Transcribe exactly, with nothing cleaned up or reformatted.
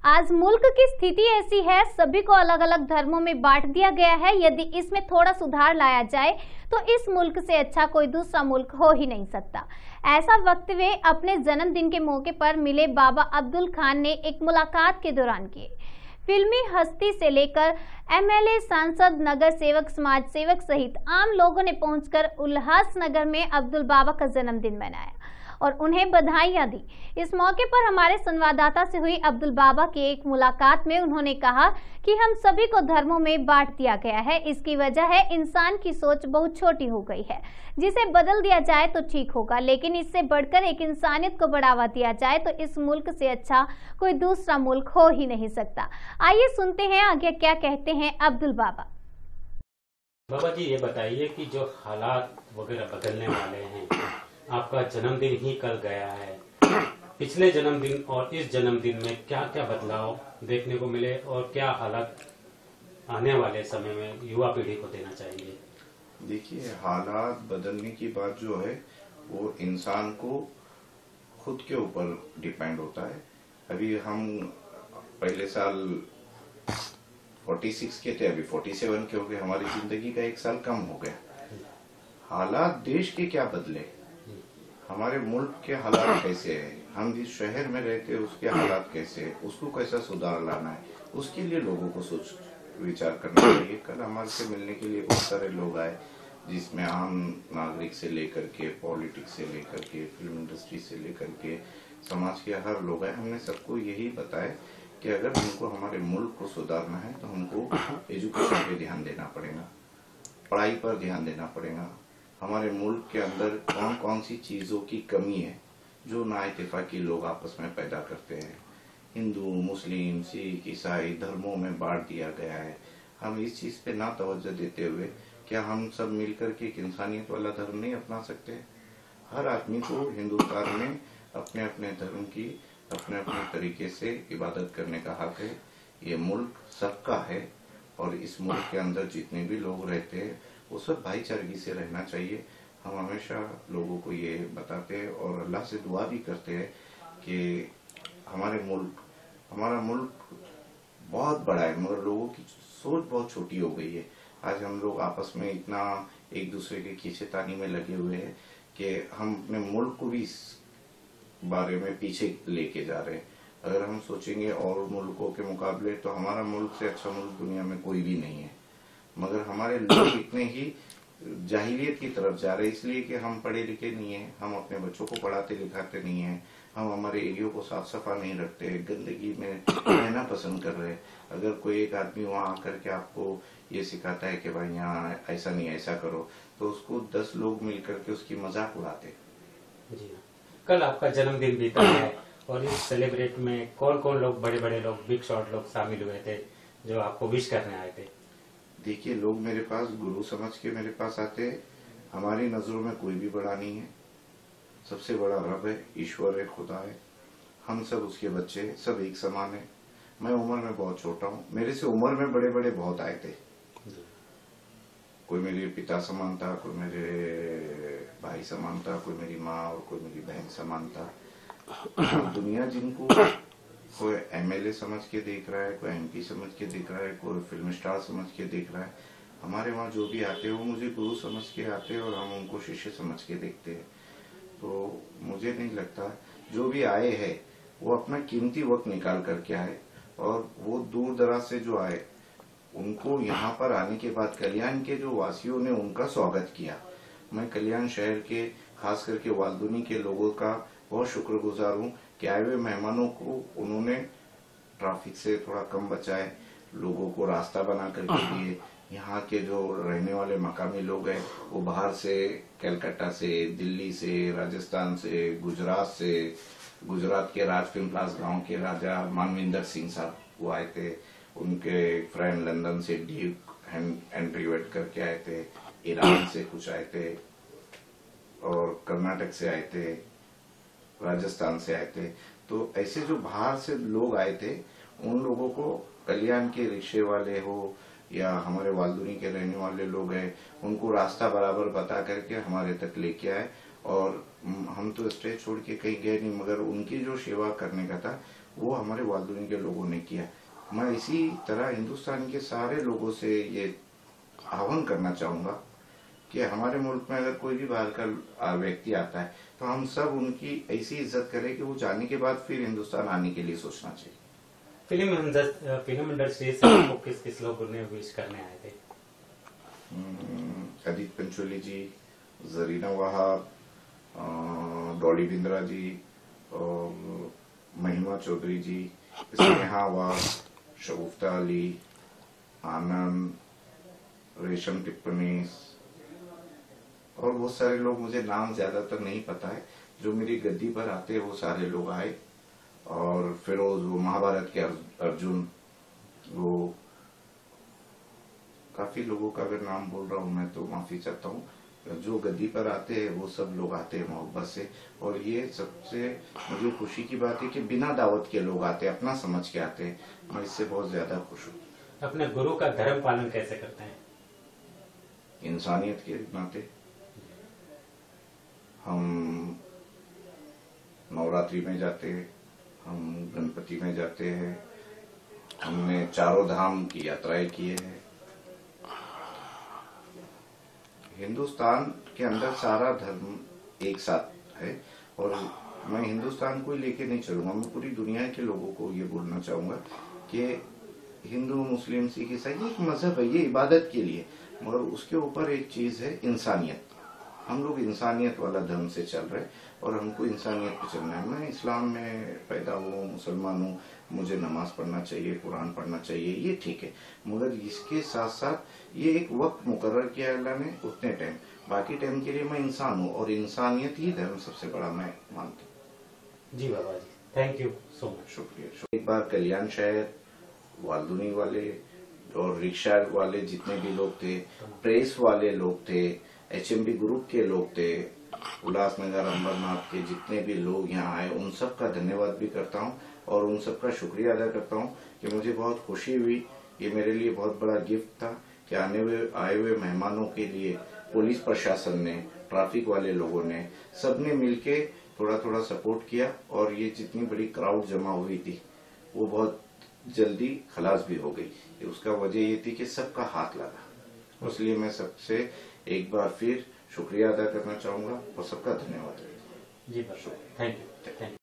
आज मुल्क की स्थिति ऐसी है, सभी को अलग अलग धर्मों में बांट दिया गया है। यदि इसमें थोड़ा सुधार लाया जाए तो इस मुल्क से अच्छा कोई दूसरा मुल्क हो ही नहीं सकता। ऐसा वक्तव्य अपने जन्मदिन के मौके पर मिले बाबा अब्दुल खान ने एक मुलाकात के दौरान किए। फिल्मी हस्ती से लेकर एमएलए, सांसद, नगर सेवक, समाज सेवक सहित आम लोगों ने पहुंचकर उल्लासनगर में अब्दुल बाबा का जन्मदिन मनाया और उन्हें बधाइयां दी। इस मौके पर हमारे संवाददाता से हुई अब्दुल बाबा की एक मुलाकात में उन्होंने कहा कि हम सभी को धर्मों में बांट दिया गया है। इसकी वजह है इंसान की सोच बहुत छोटी हो गई है, जिसे बदल दिया जाए तो ठीक होगा, लेकिन इससे बढ़कर एक इंसानियत को बढ़ावा दिया जाए तो इस मुल्क से अच्छा कोई दूसरा मुल्क हो ही नहीं सकता। आइए सुनते हैं आगे क्या कहते हैं अब्दुल बाबा। बाबा जी, ये बताइए कि जो हालात वगैरह बदलने वाले हैं, आपका जन्मदिन ही कल गया है, पिछले जन्मदिन और इस जन्मदिन में क्या क्या बदलाव देखने को मिले और क्या हालात आने वाले समय में युवा पीढ़ी को देना चाहिए? देखिए, हालात बदलने की बात जो है वो इंसान को खुद के ऊपर डिपेंड होता है। अभी हम पहले साल छियालीस के थे, अभी सैंतालीस के हो गए, हमारी जिंदगी का एक साल कम हो गया। हालात देश के क्या बदले, हमारे मुल्क के हालात कैसे है, हम जिस शहर में रहते हैं उसके हालात कैसे है, उसको कैसा सुधार लाना है, उसके लिए लोगों को सोच विचार करना चाहिए। कल हमारे से मिलने के लिए बहुत सारे लोग आए, जिसमें आम नागरिक से लेकर के, पॉलिटिक्स से लेकर के, फिल्म इंडस्ट्री से लेकर के, समाज के हर लोग आए। हमने सबको यही बताया कि अगर हमको हमारे मुल्क को सुधारना है तो हमको एजुकेशन पे ध्यान देना पड़ेगा, पढ़ाई पर ध्यान देना पड़ेगा। हमारे मुल्क के अंदर कौन कौन सी चीजों की कमी है जो नाइतफाकी लोग आपस में पैदा करते हैं। हिंदू, मुस्लिम, सिख, ईसाई धर्मों में बांट दिया गया है। हम इस चीज पे ना तवज्जो देते हुए क्या हम सब मिलकर के एक इंसानियत वाला धर्म नहीं अपना सकते? हर आदमी को हिंदुस्तान में अपने अपने धर्म की अपने अपने तरीके से इबादत करने का हक है। ये मुल्क सबका है और इस मुल्क के अंदर जितने भी लोग रहते हैं वो सब भाईचारगी से रहना चाहिए। हम हमेशा लोगों को ये बताते हैं और अल्लाह से दुआ भी करते हैं कि हमारे मुल्क हमारा मुल्क बहुत बड़ा है मगर लोगों की सोच बहुत छोटी हो गई है। आज हम लोग आपस में इतना एक दूसरे के खींचेतानी में लगे हुए हैं कि हम अपने मुल्क को भी इस बारे में पीछे लेके जा रहे हैं। अगर हम सोचेंगे और मुल्कों के मुकाबले तो हमारा मुल्क से अच्छा मुल्क दुनिया में कोई भी नहीं है, मगर हमारे लोग इतने ही जाहिलियत की तरफ जा रहे हैं इसलिए कि हम पढ़े लिखे नहीं है, हम अपने बच्चों को पढ़ाते लिखाते नहीं है, हम हमारे एरियो को साफ सफा नहीं रखते, गंदगी में रहना पसंद कर रहे हैं। अगर कोई एक आदमी वहां आकर के आपको ये सिखाता है कि भाई यहाँ ऐसा नहीं ऐसा करो, तो उसको दस लोग मिलकर के उसकी मजाक उड़ाते। जी, कल आपका जन्मदिन बीता है और इस सेलिब्रेट में कौन कौन लोग, बड़े बड़े लोग, बिग शॉट लोग शामिल हुए थे जो आपको विश करने आए थे? देखिए, लोग मेरे पास गुरु समझ के मेरे पास आते हैं। हमारी नजरों में कोई भी बड़ा नहीं है, सबसे बड़ा रब है, ईश्वर है, खुदा है। हम सब उसके बच्चे, सब एक समान है। मैं उम्र में बहुत छोटा हूँ, मेरे से उम्र में बड़े बड़े बहुत आए थे। कोई मेरे पिता समान था, कोई मेरे भाई समान था, कोई मेरी माँ और कोई मेरी बहन समान था। दुनिया जिनको कोई एमएलए समझ के देख रहा है, कोई एमपी समझ के देख रहा है, कोई फिल्म स्टार समझ के देख रहा है, हमारे वहाँ जो भी आते हैं वो मुझे गुरु समझ के आते हैं और हम उनको शिष्य समझ के देखते हैं। तो मुझे नहीं लगता, जो भी आए हैं वो अपना कीमती वक्त निकाल करके आए और वो दूर दराज से जो आए उनको यहाँ पर आने के बाद कल्याण के जो वासियों ने उनका स्वागत किया। मैं कल्याण शहर के खास करके वाल्दुनी के लोगों का बहुत शुक्रगुजार हूँ कि आए हुए मेहमानों को उन्होंने ट्रैफिक से थोड़ा कम बचाए, लोगों को रास्ता बना करके दिए। यहाँ के जो रहने वाले मकामी लोग हैं वो बाहर से, कलकत्ता से, दिल्ली से, राजस्थान से, गुजरात से, गुजरात के राज फिल्म प्लास गांव के राजा मानविंदर सिंह साहब वो आए थे, उनके फ्रेंड लंदन से ड्यूक एंट्री वेट करके आए थे, ईरान से कुछ आए थे और कर्नाटक से आए थे, राजस्थान से आए थे। तो ऐसे जो बाहर से लोग आए थे उन लोगों को कल्याण के रिक्शे वाले हो या हमारे वाल्दुनी के रहने वाले लोग हैं, उनको रास्ता बराबर बता करके हमारे तक लेके आए और हम तो स्टेज छोड़ के कहीं गए नहीं, मगर उनकी जो सेवा करने का था वो हमारे वालदुनी के लोगों ने किया। मैं इसी तरह हिंदुस्तान के सारे लोगों से ये आह्वान करना चाहूंगा कि हमारे मुल्क में अगर कोई भी बाहर का व्यक्ति आता है तो हम सब उनकी ऐसी इज्जत करें कि वो जाने के बाद फिर हिंदुस्तान आने के लिए सोचना चाहिए। फिल्म फिल्म इंडस्ट्री से आपको किस किस लोगों ने विश करने आए थे? अदित पंचोली जी, जरीना वहाब, डॉली बिंद्रा जी, और महिमा चौधरी जी, स्नेहा वास, शगुफ्ता अली, आनंद, रेशम टिप्पणी और बहुत सारे लोग, मुझे नाम ज्यादातर नहीं पता है। जो मेरी गद्दी पर आते हैं वो सारे लोग आए। और फिरोज, वो महाभारत के अर्जुन, वो काफी लोगों का अगर नाम बोल रहा हूं मैं तो माफी चाहता हूँ। जो गद्दी पर आते हैं वो सब लोग आते हैं मोहब्बत से। और ये सबसे मुझे खुशी की बात है कि बिना दावत के लोग आते हैं, अपना समझ के आते हैं। मैं इससे बहुत ज्यादा खुश हूँ। अपने गुरु का धर्म पालन कैसे करते हैं? इंसानियत के नाते हम नवरात्रि में जाते हैं, हम गणपति में जाते हैं, हमने चारों धाम की यात्राएं की है। हिंदुस्तान के अंदर सारा धर्म एक साथ है और मैं हिंदुस्तान को ही लेके नहीं चलूंगा। मैं पूरी दुनिया के लोगों को ये बोलना चाहूंगा कि हिंदू, मुस्लिम, सिख, ईसाई एक मजहब है, ये इबादत के लिए, मगर उसके ऊपर एक चीज है इंसानियत। हम लोग इंसानियत वाला धर्म से चल रहे और हमको इंसानियत पे चलना है। मैं इस्लाम में पैदा हुआ, मुसलमान हूँ, मुझे नमाज पढ़ना चाहिए, कुरान पढ़ना चाहिए, ये ठीक है, मगर इसके साथ साथ ये एक वक्त मुकर्रर किया अल्लाह ने, उतने टाइम, बाकी टाइम के लिए मैं इंसान हूँ और इंसानियत ही धर्म सबसे बड़ा मैं मानता हूँ। जी बाबा जी, थैंक यू सो मच। शुक्रिया। एक बार कल्याण शहर, वालदुनी वाले और रिक्शा वाले जितने भी लोग थे, प्रेस वाले लोग थे, एच एम डी ग्रुप के लोग थे, उल्लासनगर, अंबरनाथ के जितने भी लोग यहाँ आए, उन सब का धन्यवाद भी करता हूँ और उन सब का शुक्रिया अदा करता हूँ कि मुझे बहुत खुशी हुई। ये मेरे लिए बहुत बड़ा गिफ्ट था कि आने हुए आए हुए मेहमानों के लिए पुलिस प्रशासन ने, ट्रैफिक वाले लोगों ने, सबने मिलके थोड़ा थोड़ा सपोर्ट किया और ये जितनी बड़ी क्राउड जमा हुई थी वो बहुत जल्दी खलास भी हो गई। उसका वजह ये थी कि सबका हाथ लगा। इसलिए मैं सबसे एक बार फिर शुक्रिया अदा करना चाहूंगा और सबका धन्यवाद। जी, थैंक यू, थैंक यू।